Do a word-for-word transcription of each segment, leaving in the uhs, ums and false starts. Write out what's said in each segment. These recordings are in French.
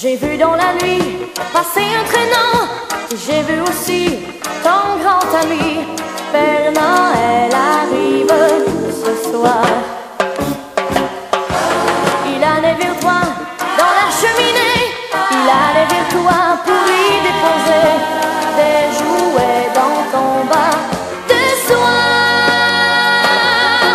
J'ai vu dans la nuit passer un traîneau. J'ai vu aussi ton grand ami Père Noël arrive ce soir. Il allait vers toi dans la cheminée. Il allait vers toi pour y déposer des jouets dans ton bas de soie.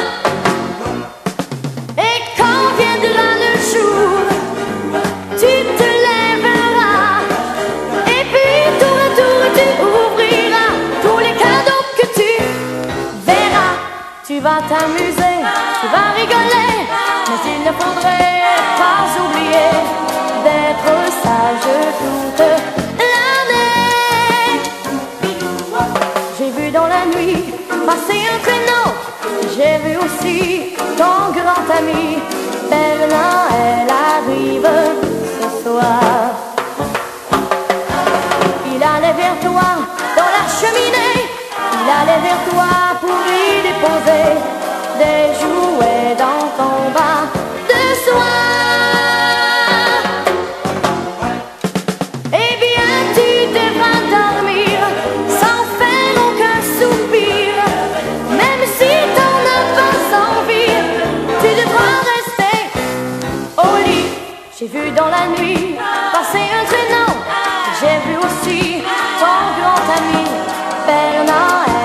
Et quand viendra le jour, tu te lèveras et puis tour à tour tu ouvriras tous les cadeaux que tu verras. Tu vas t'amuser, tu vas rigoler, mais il ne faudrait pas oublier d'être sage toute l'année. J'ai vu dans la nuit passer un traîneau. J'ai vu aussi ton grand ami Père Noël arrive ce soir. Il allait vers toi dans la cheminée. Il allait vers toi pour y déposer des jouets dans ton bas de soie. Eh bien tu devras dormir sans faire aucun soupir. Même si t'en as pas envie, tu devras rester au lit. J'ai vu dans la nuit passer un traîneau. J'ai vu aussi ton grand ami Père Noël